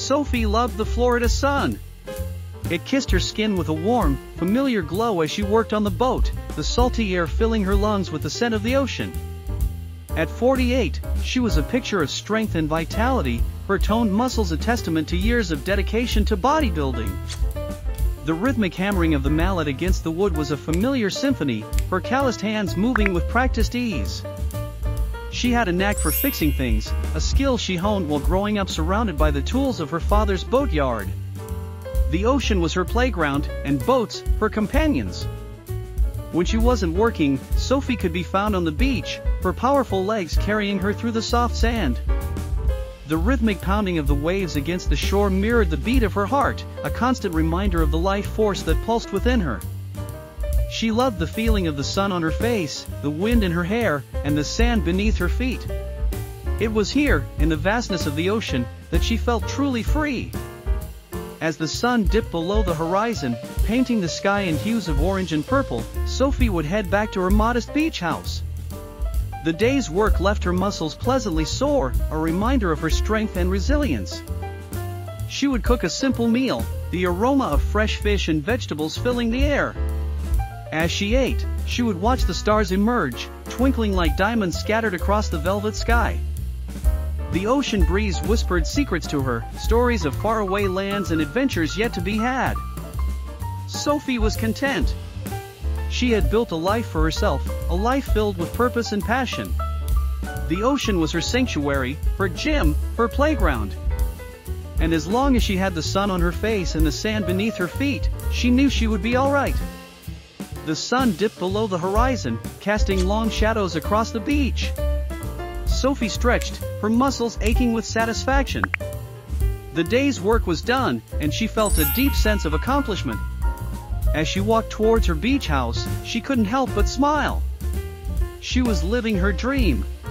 Sophie loved the Florida sun. It kissed her skin with a warm, familiar glow as she worked on the boat, the salty air filling her lungs with the scent of the ocean. At 48, she was a picture of strength and vitality, her toned muscles a testament to years of dedication to bodybuilding. The rhythmic hammering of the mallet against the wood was a familiar symphony, her calloused hands moving with practiced ease. She had a knack for fixing things, a skill she honed while growing up surrounded by the tools of her father's boatyard. The ocean was her playground, and boats, her companions. When she wasn't working, Sophie could be found on the beach, her powerful legs carrying her through the soft sand. The rhythmic pounding of the waves against the shore mirrored the beat of her heart, a constant reminder of the life force that pulsed within her. She loved the feeling of the sun on her face, the wind in her hair, and the sand beneath her feet. It was here, in the vastness of the ocean, that she felt truly free. As the sun dipped below the horizon, painting the sky in hues of orange and purple, Sophie would head back to her modest beach house. The day's work left her muscles pleasantly sore, a reminder of her strength and resilience. She would cook a simple meal, the aroma of fresh fish and vegetables filling the air. As she ate, she would watch the stars emerge, twinkling like diamonds scattered across the velvet sky. The ocean breeze whispered secrets to her, stories of faraway lands and adventures yet to be had. Sophie was content. She had built a life for herself, a life filled with purpose and passion. The ocean was her sanctuary, her gym, her playground. And as long as she had the sun on her face and the sand beneath her feet, she knew she would be all right. The sun dipped below the horizon, casting long shadows across the beach. Sophie stretched, her muscles aching with satisfaction. The day's work was done, and she felt a deep sense of accomplishment. As she walked towards her beach house, she couldn't help but smile. She was living her dream.